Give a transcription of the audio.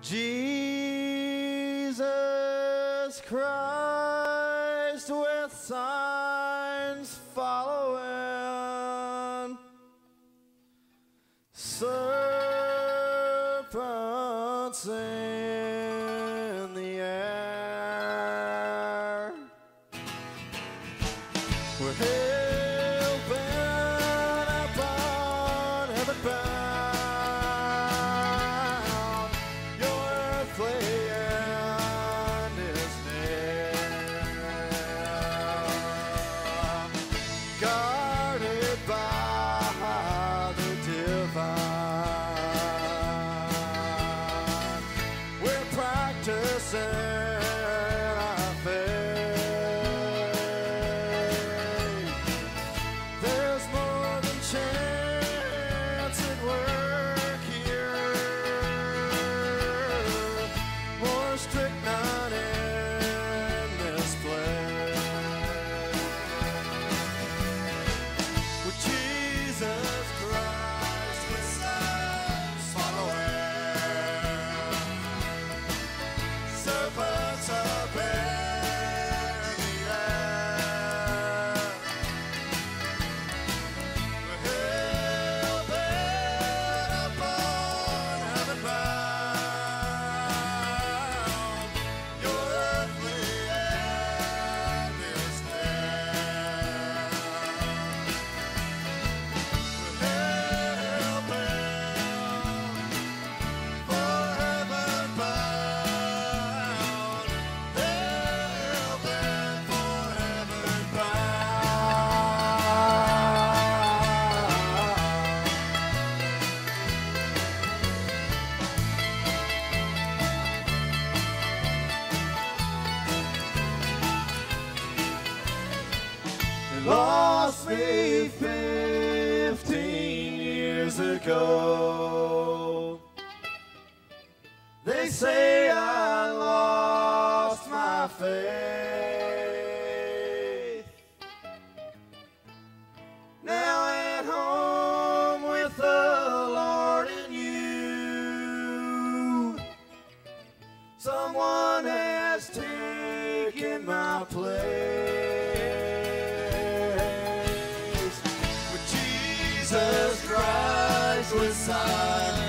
Jesus Christ with signs following, serpents in the air. We're hell-bent upon heaven bound. Your earthly end is near, guarded by the divine. We're practicing our faith. There's more than chance at work here, more strychnine in this place. With Jesus Christ, with signs following, serpents up in the air. We're hell-bent upon heaven bound. Your earthly end is near. We're hell-bent for heaven bound. Hell-bent for heaven bound. Lost me 15 years ago. They say I lost my faith. Now at home with the Lord and you, someone has taken my place. With Jesus Christ with signs